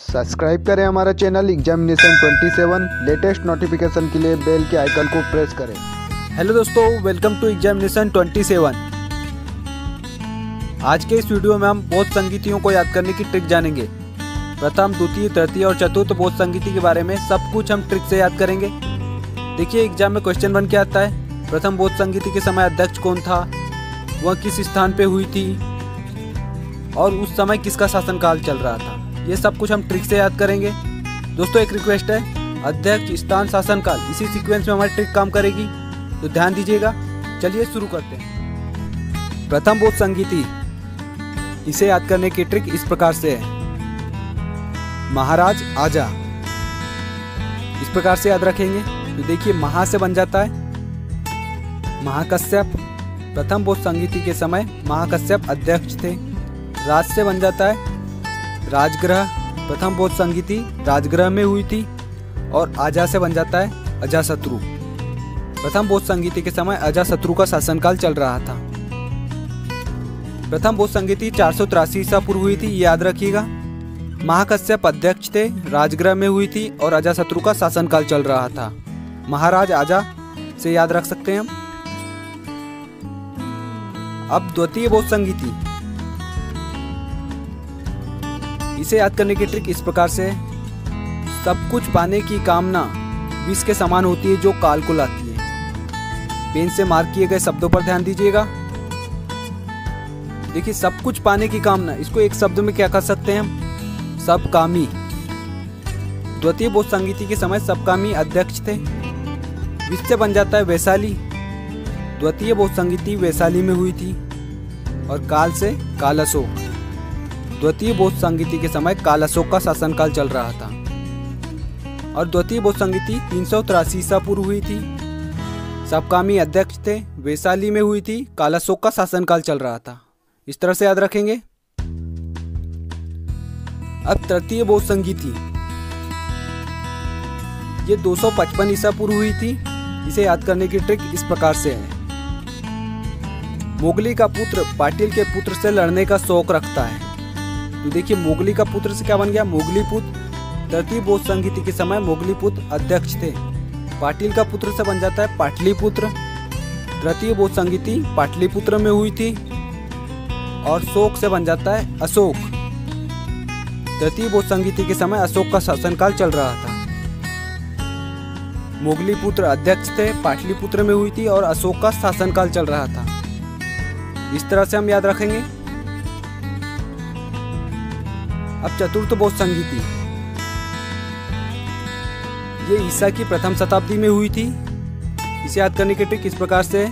Subscribe करें हमारा channel examination 27। Latest notification के लिए बेल के आइकन को प्रेस करें। हेलो दोस्तों, वेलकम टू एग्जामिनेशन 27। आज के इस वीडियो में हम बोध संगीतियों को याद करने की ट्रिक जानेंगे। प्रथम, द्वितीय, तृतीय और चतुर्थ बोध संगीति के बारे में सब कुछ हम ट्रिक से याद करेंगे। देखिए, एग्जाम में क्वेश्चन 1 क्या आता है। प्रथम बोध संगीति के समय अध्यक्ष कौन था, वह किस स्थान पे हुई थी और उस समय किसका शासनकाल चल रहा था। ये सब कुछ हम ट्रिक से याद करेंगे। दोस्तों, एक रिक्वेस्ट है, अध्यक्ष, स्थान, शासनकाल, इसी सीक्वेंस में हमारी ट्रिक काम करेगी, तो ध्यान दीजिएगा। चलिए शुरू करते हैं। प्रथम बोध संगीति, इसे याद करने की ट्रिक इस प्रकार से है। महाराज आजा, इस प्रकार से याद रखेंगे। तो देखिए, महा से बन जाता है महाकश्यप। प्रथम बोध संगीति के समय महाकश्यप अध्यक्ष थे। राज से बन जाता है राजगृह। प्रथम बोध संगीति राजगृह में हुई थी। और आजा से बन जाता है अजाशत्रु। प्रथम बोध संगीति के समय अजाशत्रु का शासनकाल चल रहा था। प्रथम बोध संगीति 483 ईसा पूर्व हुई थी, ये याद रखिएगा। महाकश्यप अध्यक्ष थे, राजगृह में हुई थी और अजाशत्रु का शासनकाल चल रहा था। महाराज आजा से याद रख सकते हैं हम। अब द्वितीय बोध संगीति, इसे याद करने की ट्रिक इस प्रकार से है। सब कुछ पाने की कामना विष के समान होती है जो काल को लाती है। पेन से मार्क किए गए शब्दों पर ध्यान दीजिएगा। देखिए, सब कुछ पाने की कामना, इसको एक शब्द में क्या कर सकते हैं हम, सबकामी। द्वितीय बोध संगीति के समय सबकामी अध्यक्ष थे। विष से बन जाता है वैशाली। द्वितीय बोध संगीति वैशाली में हुई थी। और काल से काल अशोक। द्वितीय बोध संगीति के समय काल अशोक का शासनकाल चल रहा था। और द्वितीय बोध संगीति 383 ईसा पूर्व हुई थी। सबकामी अध्यक्ष थे, वैशाली में हुई थी, काल अशोक का शासनकाल चल रहा था। इस तरह से याद रखेंगे। अब तृतीय बोध संगीति, ये 255 ईसा पूर्व हुई थी। इसे याद करने की ट्रिक इस प्रकार से है। मोगली का पुत्र पाटिल के पुत्र से लड़ने का शौक रखता है। तो देखिए, मोगली का पुत्र से क्या बन गया, मोगलीपुत्र। तृतीय बोध संगीति के समय मोगलीपुत्र अध्यक्ष थे। पाटिल का पुत्र से बन जाता है पाटलिपुत्र। तृतीय बोध संगीति पाटलिपुत्र में हुई थी। और शोक से बन जाता है अशोक। तृतीय बोध संगीति के समय अशोक का शासनकाल चल रहा था। मोगलीपुत्र अध्यक्ष थे, पाटलिपुत्र में हुई थी और अशोक का शासनकाल चल रहा था। इस तरह से हम याद रखेंगे। अब चतुर्थ बोध संगीति, ये ईसा की प्रथम शताब्दी में हुई थी। इसे याद करने की ट्रिक इस प्रकार से,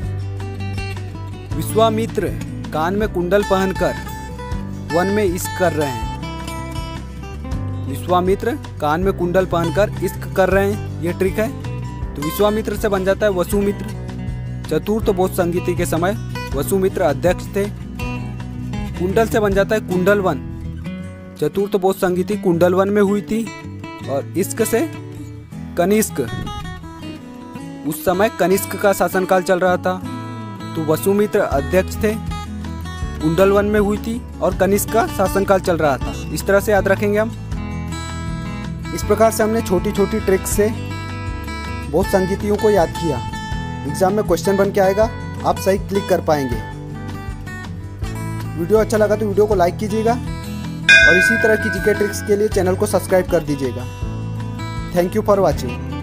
विश्वामित्र कान में कुंडल पहनकर वन में इश्क कर रहे हैं। विश्वामित्र कान में कुंडल पहनकर इश्क कर रहे हैं, ये ट्रिक है। तो विश्वामित्र से बन जाता है वसुमित्र। चतुर्थ बोध संगीति के समय वसुमित्र अध्यक्ष थे। कुंडल से बन जाता है कुंडलवन। चतुर्थ बोध संगीति कुंडलवन में हुई थी। और इश्क से कनिष्क, उस समय कनिष्क का शासनकाल चल रहा था। तो वसुमित्र अध्यक्ष थे, कुंडलवन में हुई थी और कनिष्क का शासनकाल चल रहा था। इस तरह से याद रखेंगे हम। इस प्रकार से हमने छोटी छोटी ट्रिक्स से बोध संगीतियों को याद किया। एग्जाम में क्वेश्चन बन के आएगा, आप सही क्लिक कर पाएंगे। वीडियो अच्छा लगा तो वीडियो को लाइक कीजिएगा और इसी तरह की जीके ट्रिक्स के लिए चैनल को सब्सक्राइब कर दीजिएगा। Thank you for watching.